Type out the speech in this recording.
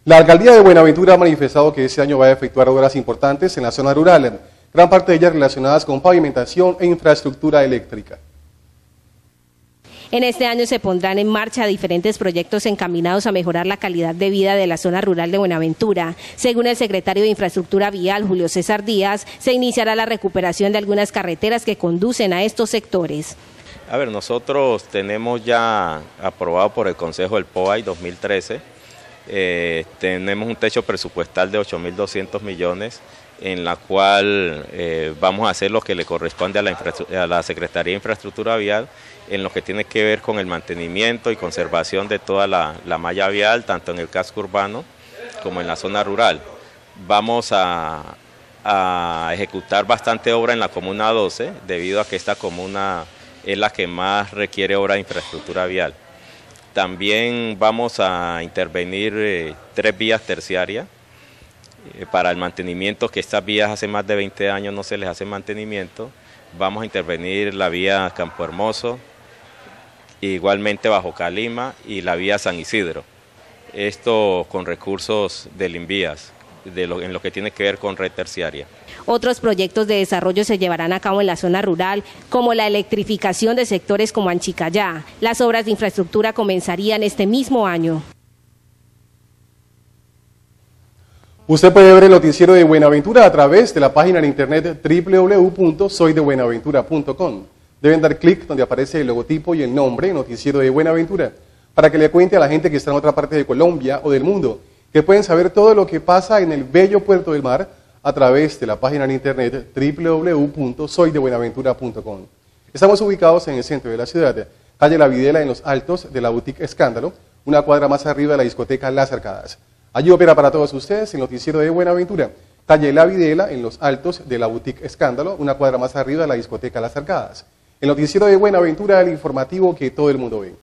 La alcaldía de Buenaventura ha manifestado que este año va a efectuar obras importantes en la zona rural, gran parte de ellas relacionadas con pavimentación e infraestructura eléctrica. En este año se pondrán en marcha diferentes proyectos encaminados a mejorar la calidad de vida de la zona rural de Buenaventura. Según el secretario de Infraestructura Vial, Julio César Díaz, se iniciará la recuperación de algunas carreteras que conducen a estos sectores. A ver, nosotros tenemos ya aprobado por el Consejo del POAI 2013, tenemos un techo presupuestal de 8.200 millones, en la cual vamos a hacer lo que le corresponde a la Secretaría de Infraestructura Vial, en lo que tiene que ver con el mantenimiento y conservación de toda la malla vial, tanto en el casco urbano como en la zona rural. Vamos a ejecutar bastante obra en la Comuna 12, debido a que esta comuna es la que más requiere obra de infraestructura vial. También vamos a intervenir 3 vías terciarias para el mantenimiento, que estas vías hace más de 20 años no se les hace mantenimiento. Vamos a intervenir la vía Campo Hermoso, igualmente Bajo Calima y la vía San Isidro. Esto con recursos del Invías, en lo que tiene que ver con red terciaria. Otros proyectos de desarrollo se llevarán a cabo en la zona rural, como la electrificación de sectores como Anchicayá. Las obras de infraestructura comenzarían este mismo año. Usted puede ver el noticiero de Buenaventura a través de la página en internet www.soydebuenaventura.com. Deben dar clic donde aparece el logotipo y el nombre, Noticiero de Buenaventura, para que le cuente a la gente que está en otra parte de Colombia o del mundo, que pueden saber todo lo que pasa en el bello Puerto del Mar a través de la página en internet www.soydebuenaventura.com. Estamos ubicados en el centro de la ciudad, calle La Videla, en los altos de la Boutique Escándalo, una cuadra más arriba de la discoteca Las Arcadas. Allí opera para todos ustedes el noticiero de Buenaventura, calle La Videla, en los altos de la Boutique Escándalo, una cuadra más arriba de la discoteca Las Arcadas. El noticiero de Buenaventura, el informativo que todo el mundo ve.